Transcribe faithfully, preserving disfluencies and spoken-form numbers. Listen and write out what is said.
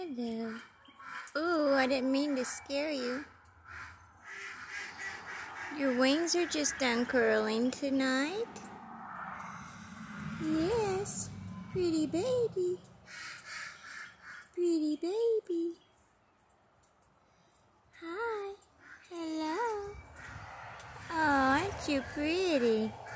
Hello. Ooh, I didn't mean to scare you. Your wings are just uncurling tonight. Yes, pretty baby. Pretty baby. Hi. Hello. Oh, aren't you pretty?